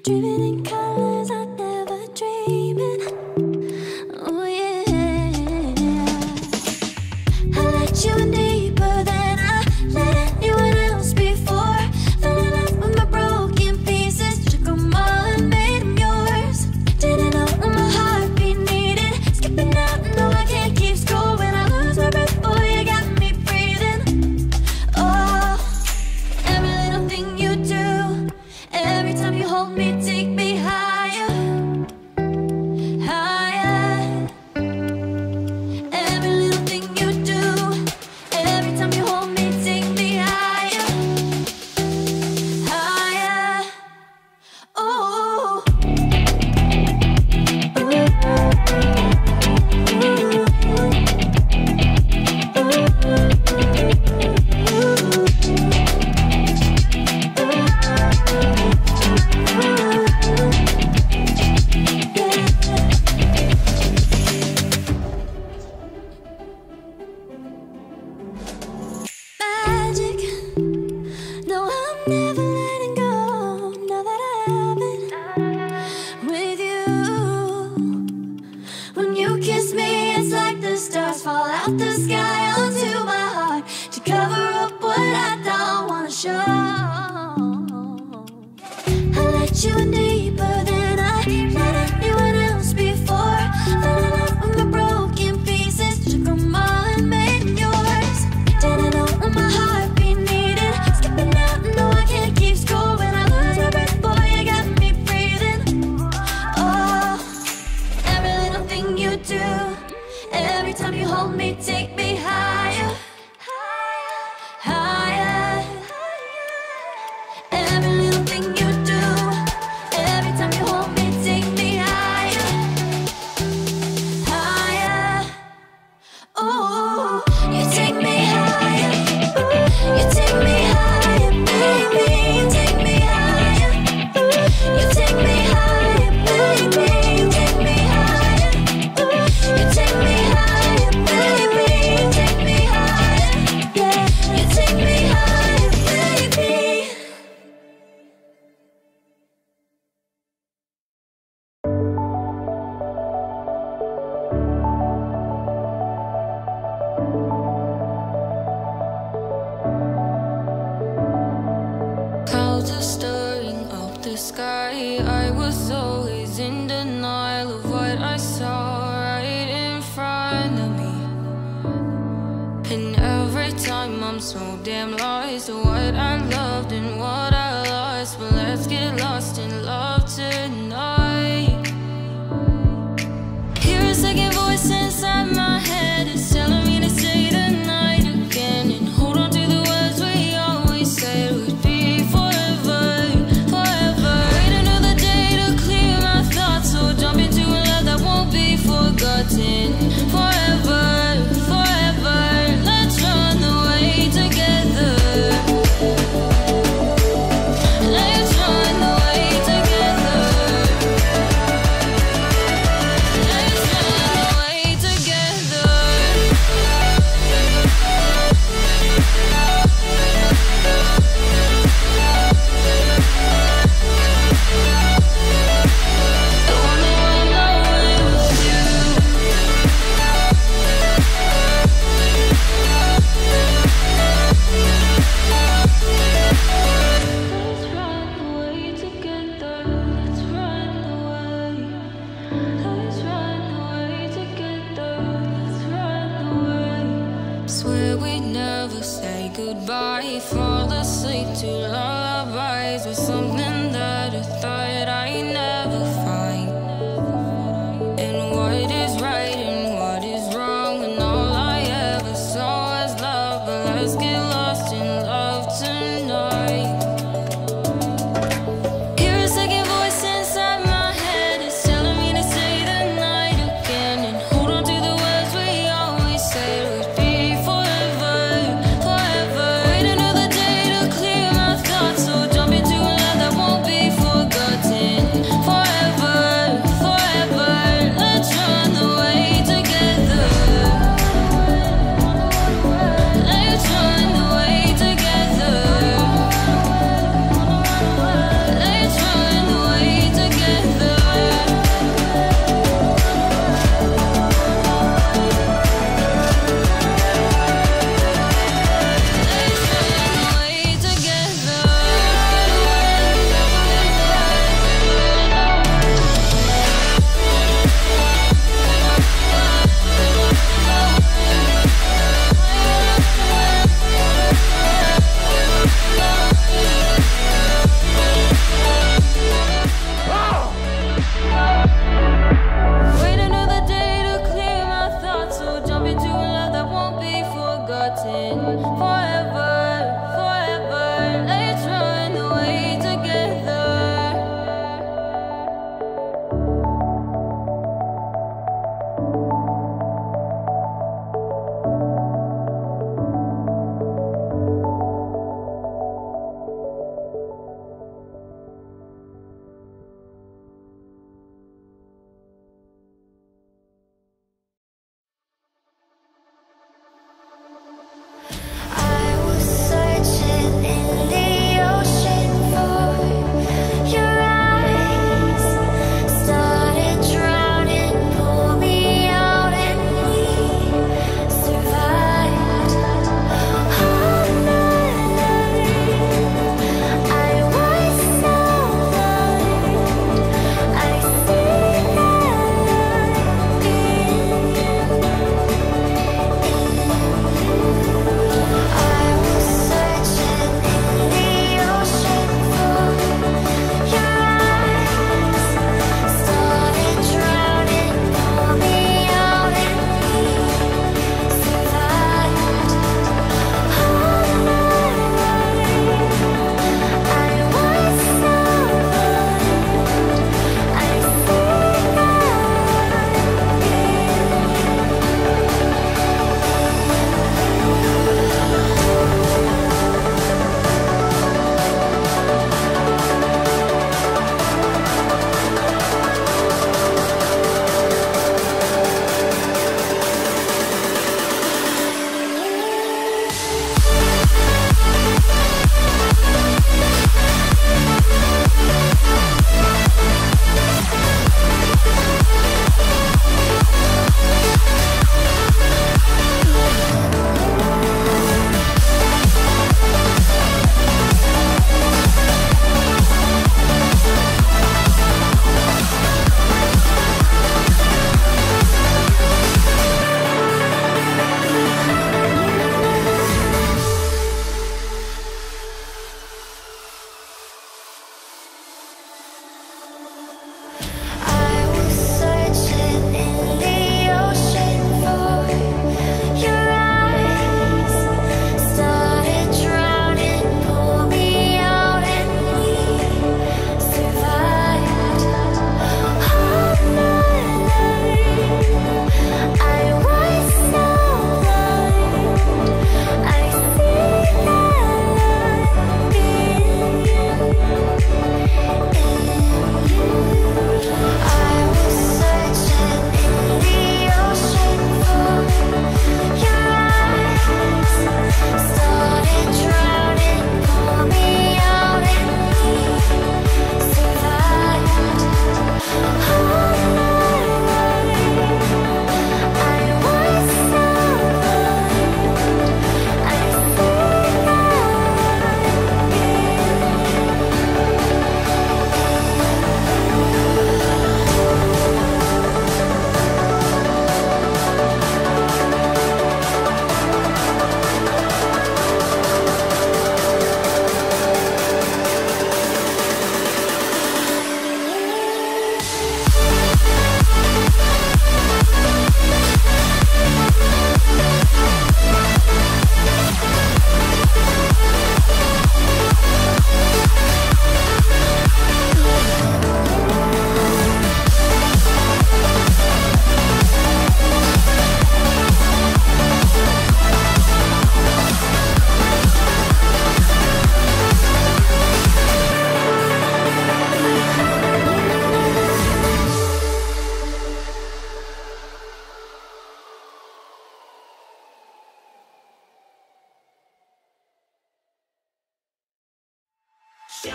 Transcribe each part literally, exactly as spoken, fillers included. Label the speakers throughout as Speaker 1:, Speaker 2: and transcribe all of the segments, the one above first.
Speaker 1: dreaming in colors I never dreamed. Oh yeah, I let you in deeper than I let anyone else before. Fell in love with my broken pieces, took them all and made them yours. Didn't know what my heartbeat needed, skipping out, no I can't keep score. When I lose my breath, boy, you got me breathing. Oh, every little thing you do, every time you hold me, take me higher, higher. Every little thing you do, every time you hold me, take me higher, higher. Oh, magic. No, I'm never letting go. Now that I have it with you. When you kiss me, it's like the stars fall out the sky onto my heart to cover up what I don't wanna show. I let you in deeper than I let anyone else before. Fell in love with my broken pieces, took them all and made them yours. Didn't know what my heartbeat needed, skipping out, no I can't keep score. When I lose my breath, boy, you got me breathing. Oh, every little thing you do, every time you hold me, take me higher, higher. Every little thing you do, every time you hold me, take me higher, higher. Oh, you take me higher, you take me higher, baby, you take me higher, you take me higher, baby, you take me higher, you take me higher, baby, you take me higher, yeah, you take me higher, baby.
Speaker 2: Clouds are stirring up the sky. I was always in denial of what I saw right in front of me. And every time I'm so damn lost to what I loved and what I lost. But let's get lost in love tonight. Hear a second voice inside my head, it's telling me to stay the night again and hold on to the words we always said would be forever, forever. Wait another day to clear my thoughts, so jump into a love that won't be forgotten. Forever, forever, let's run away together. Let's run away together. Let's run away together. I wanna run away with you. Let's run away together. Let's run away. Let's run away together. Let's run away. Swear we'd never say goodbye. Fall asleep to lullabies with something that I thought I'd never find. And what is right and what is wrong, and all I ever saw was love. But let's get lost in love tonight. Hear a second voice inside my head, it's telling me to stay the night again and hold on to the words we always said would be forever, forever. Wait another day to clear my thoughts, so jump into a love that won't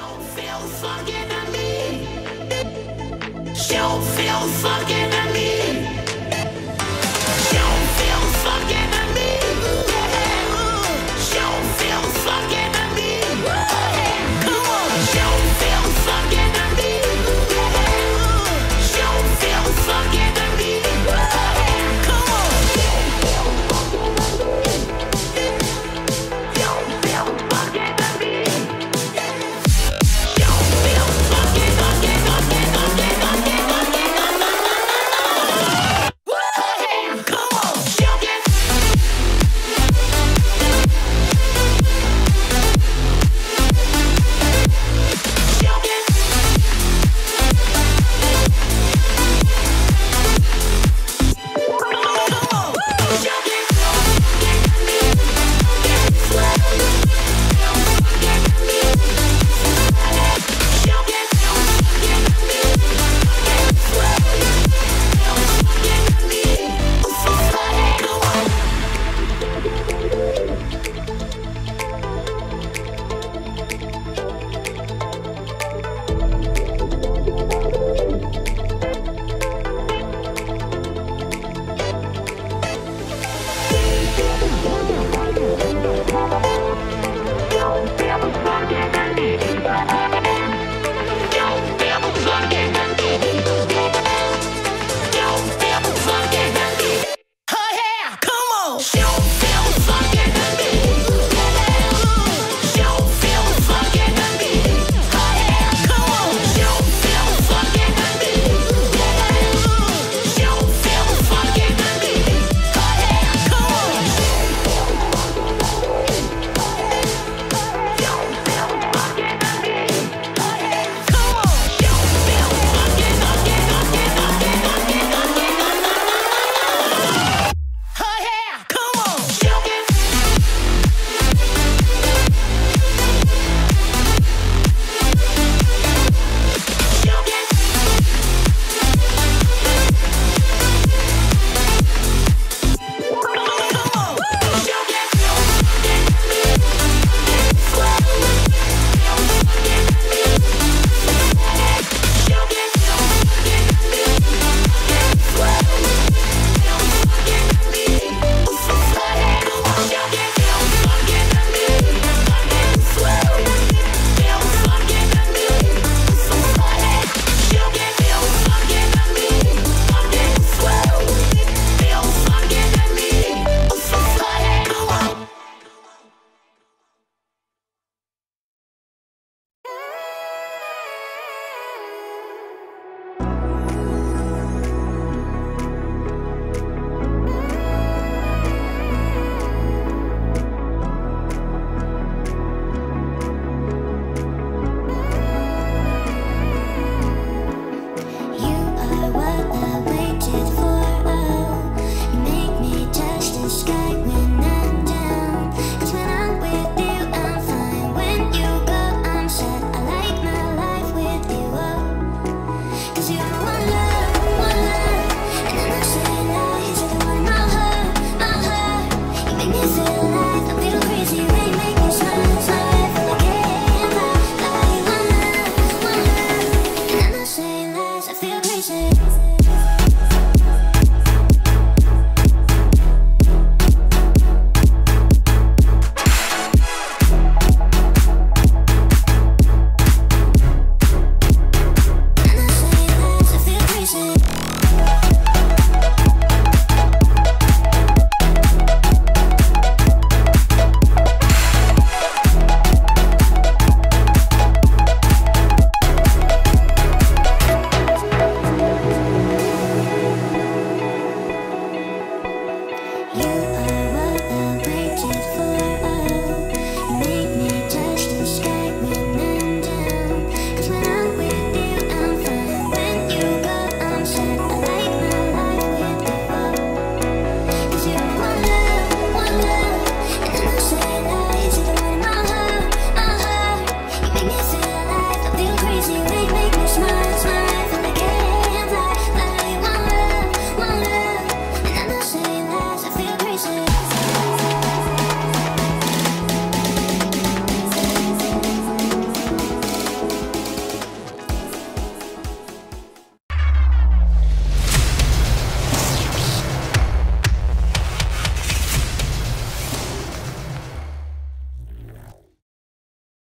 Speaker 1: Don't feel fucking to me. Don't feel fucking to me.